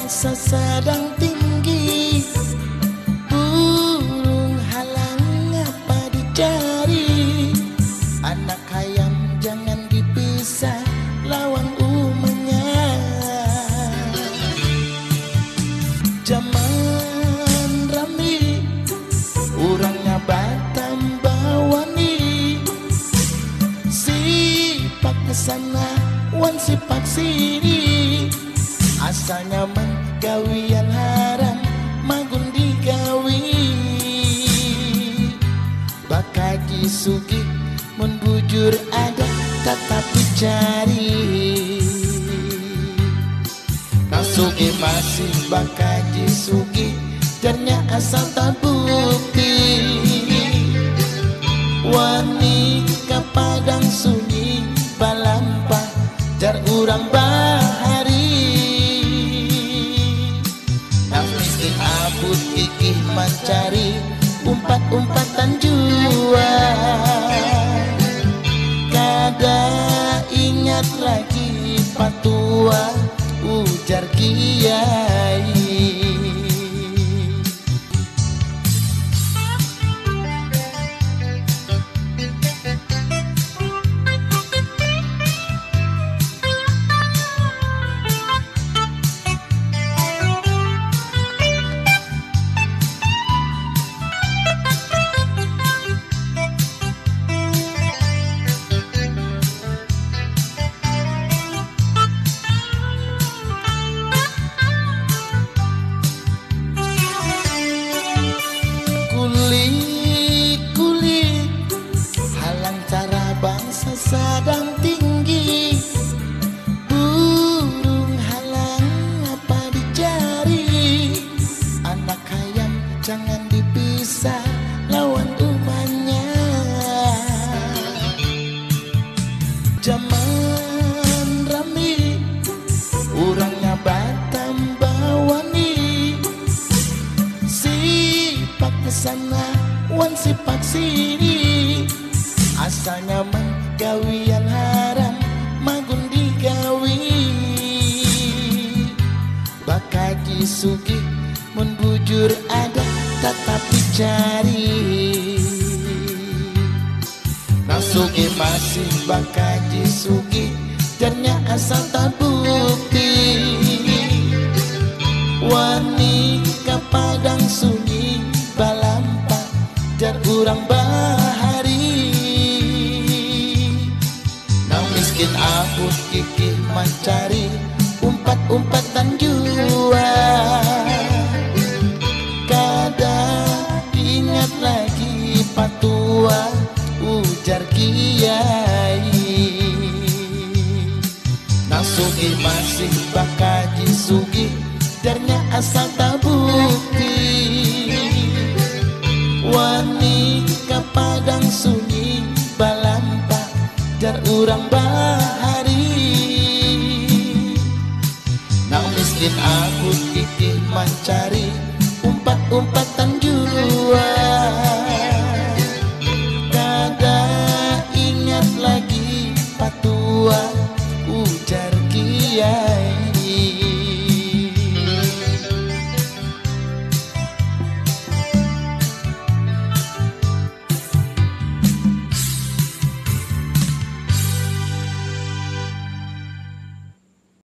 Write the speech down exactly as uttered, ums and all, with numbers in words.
bangsa sedang tinggi, burung halang apa dicari. Anak ayam jangan dipisah lawan umenya. Zaman rami urangnya Batam bawani, sipak kesana wan sipak sini. Asalnya menggawian haram magun digawi. Bakaji sugi mun bujur ada tetapi cari. Sugi masih bakaji sugi ternya asal tak bukti. Wani ke padang sunyi balampah jar urang bahari. Nak miskin abut gigih mencari umpat-umpatan jua. Kada ingat lagi patua ujar kiai. Kulit-kulit halang cara bangsa sedang tinggi, burung halang apa dicari. Anak ayam jangan dipisah lawan umanya. Zaman rami urangnya Batam bawani, sipak kesana wan sipak sini. Asalnya menggawian haram magun digawi. Bakaji sugi mun bujur ada tetapi cari. Nah sugi masih bakaji sugi ternya asal tak bukti. Wani ke padang sunyi balampah jar urang bahari. Nang miskin abut gigih mencari umpat-umpatan jua. Kada ingat lagi patua ujar kiai. Nang sugi masih bakaji sugi ternya asal tak bukti. Wani ke padang sunyi balampah jar urang bahari.